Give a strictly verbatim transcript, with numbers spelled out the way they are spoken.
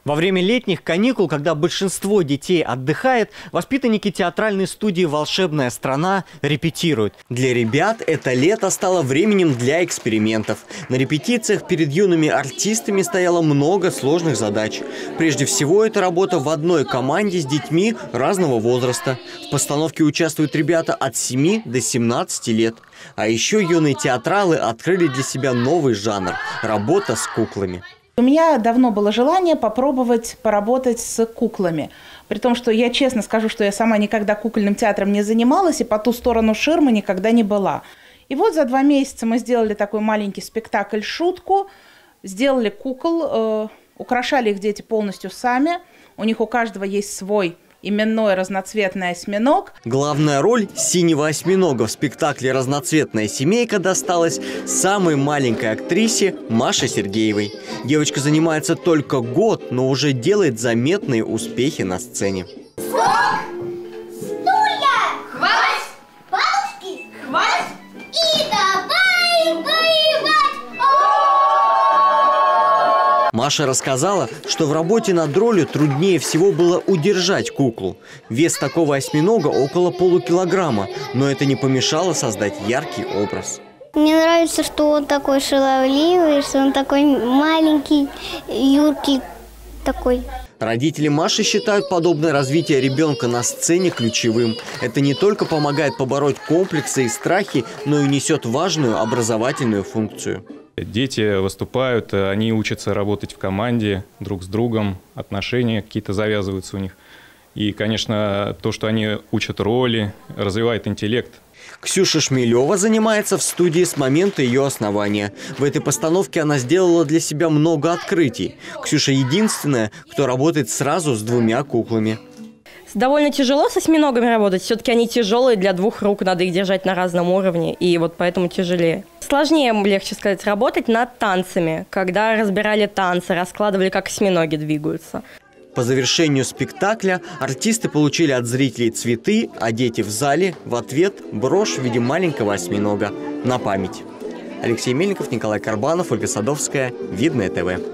Во время летних каникул, когда большинство детей отдыхает, воспитанники театральной студии «Волшебная страна» репетируют. Для ребят это лето стало временем для экспериментов. На репетициях перед юными артистами стояло много сложных задач. Прежде всего, это работа в одной команде с детьми разного возраста. В постановке участвуют ребята от семи до семнадцати лет. А еще юные театралы открыли для себя новый жанр – работа с куклами. У меня давно было желание попробовать поработать с куклами. При том, что я честно скажу, что я сама никогда кукольным театром не занималась и по ту сторону ширмы никогда не была. И вот за два месяца мы сделали такой маленький спектакль-шутку, сделали кукол, э, украшали их дети полностью сами. У них у каждого есть свой именной разноцветный осьминог. Главная роль синего осьминога в спектакле «Разноцветная семейка» досталась самой маленькой актрисе Маше Сергеевой. Девочка занимается только год, но уже делает заметные успехи на сцене. Скок! Стулья! Хватит! Подушки! Хватит! И давай воевать! Маша рассказала, что в работе над ролью труднее всего было удержать куклу. Вес такого осьминога около полукилограмма, но это не помешало создать яркий образ. Мне нравится, что он такой шаловливый, что он такой маленький, юркий такой. Родители Маши считают подобное развитие ребенка на сцене ключевым. Это не только помогает побороть комплексы и страхи, но и несет важную образовательную функцию. Дети выступают, они учатся работать в команде друг с другом, отношения какие-то завязываются у них. И, конечно, то, что они учат роли, развивает интеллект. Ксюша Шмелева занимается в студии с момента ее основания. В этой постановке она сделала для себя много открытий. Ксюша единственная, кто работает сразу с двумя куклами. Довольно тяжело с осьминогами работать. Все-таки они тяжелые, для двух рук надо их держать на разном уровне, и вот поэтому тяжелее. Сложнее, легче сказать, работать над танцами, когда разбирали танцы, раскладывали, как осьминоги двигаются. По завершению спектакля артисты получили от зрителей цветы, а дети в зале в ответ брошь в виде маленького осьминога на память. Алексей Мельников, Николай Карбанов, Ольга Садовская, Видное ТВ.